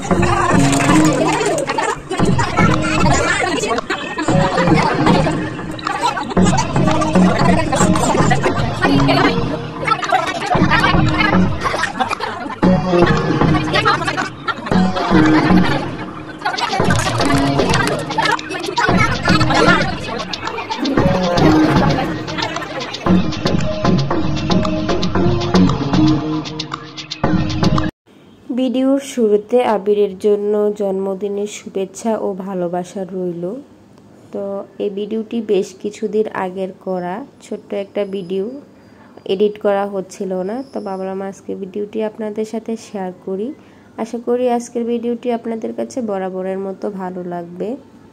ভিডিওর শুরুতে আবিরের জন্য জন্মদিনের শুভেচ্ছা ও ভালোবাসা রইল। তো এই ভিডিওটি বেশ কিছুদিন আগের করা ছোট্ট একটা ভিডিও, এডিট করা হচ্ছিল না, তো ভাবলাম আজকের ভিডিওটি আপনাদের সাথে শেয়ার করি। আশা করি আজকের ভিডিওটি আপনাদের কাছে বরাবরের মতো ভালো লাগবে।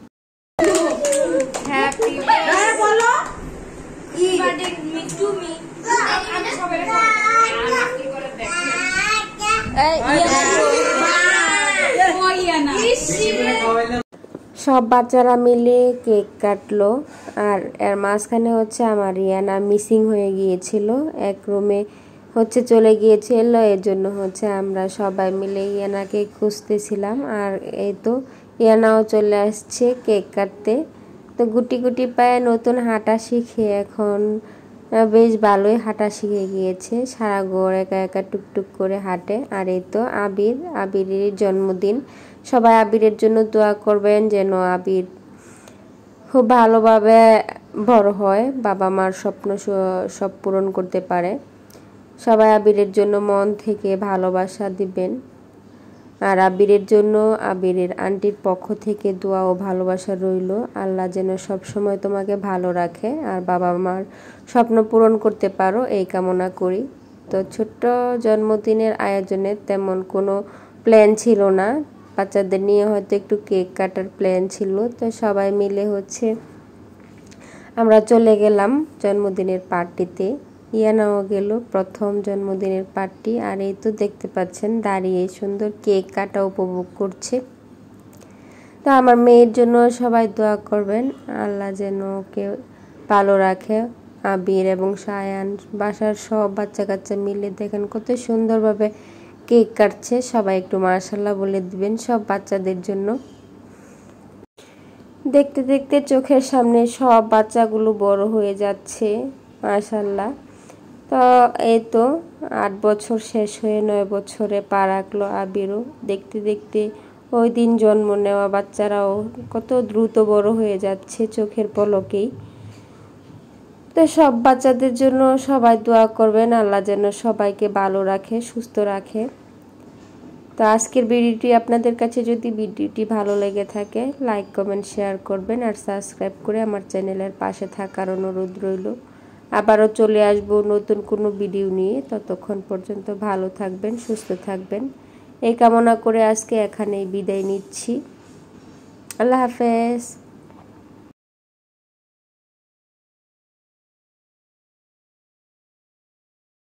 সব বাচ্চারা মিলে কেক কাটলো, আর এর মাঝখানে হচ্ছে আমার রিয়ানা মিসিং হয়ে গিয়েছিল, এক রুমে হচ্ছে চলে গিয়েছিল। এর জন্য হচ্ছে আমরা সবাই মিলে ইয়ানাকে খুঁজতেছিলাম, আর এই তো ইয়ানাও চলে আসছে কেক কাটতে। তো গুটি গুটি পায়ে নতুন হাঁটা শিখে এখন বেশ ভালোই হাঁটা শিখে গিয়েছে, সারা ঘর একা একা টুকটুক করে হাঁটে। আর এই তো আবিরের জন্মদিন, সবাই আবিরের জন্য দোয়া করবেন যেন আবির খুব ভালোভাবে বড় হয়, বাবা মার স্বপ্ন সব পূরণ করতে পারে। সবাই আবিরের জন্য মন থেকে ভালোবাসা দিবেন, আর আবিরের জন্য আবিরের আন্টির পক্ষ থেকে দোয়া ও ভালোবাসা রইল। আল্লাহ যেন সব সময় তোমাকে ভালো রাখে আর বাবা মার স্বপ্ন পূরণ করতে পারো, এই কামনা করি। তো ছোট্ট জন্মদিনের আয়োজনে তেমন কোনো প্ল্যান ছিল না, বাচ্চাদের নিয়ে হয়তো একটু কেক কাটার প্ল্যান ছিল। তো সবাই মিলে হচ্ছে আমরা চলে গেলাম জন্মদিনের পার্টিতে। ইয়ানাও গেল প্রথম জন্মদিনের পার্টি, আর এই তো দেখতে পাচ্ছেন দাঁড়িয়ে সুন্দর কেক কাটা উপভোগ করছে। তো আমার মেয়ের জন্য সবাই দোয়া করবেন, আল্লাহ যেন ওকে ভালো রাখে। আবির এবং সায়ান বাসার সব বাচ্চা কাচ্চা মিলে দেখেন কত সুন্দরভাবে কেক কাটছে, সবাই একটু মাশাআল্লাহ বলে দিবেন সব বাচ্চাদের জন্য। দেখতে দেখতে চোখের সামনে সব বাচ্চাগুলো বড় হয়ে যাচ্ছে মাশাআল্লাহ। তো এই তো 8 বছর শেষ হয়ে 9 বছরে পা রাখলো আবিরও। দেখতে দেখতে ওই দিন জন্ম নেওয়া বাচ্চারাও কত দ্রুত বড় হয়ে যাচ্ছে চোখের পলকেই। তো সব বাচ্চাদের জন্য সবাই দোয়া করবেন, আল্লাহ যেন সবাইকে ভালো রাখে, সুস্থ রাখে। তো আজকের ভিডিওটি আপনাদের কাছে যদি ভিডিওটি ভালো লেগে থাকে লাইক কমেন্ট শেয়ার করবেন, আর সাবস্ক্রাইব করে আমার চ্যানেলের পাশে থাকার অনুরোধ রইল। আবারও চলে আসবো নতুন কোনো ভিডিও নিয়ে, ততক্ষণ পর্যন্ত ভালো থাকবেন, সুস্থ থাকবেন, এই কামনা করে আজকে এখানেই বিদায় নিচ্ছি। আল্লাহ হাফেজ।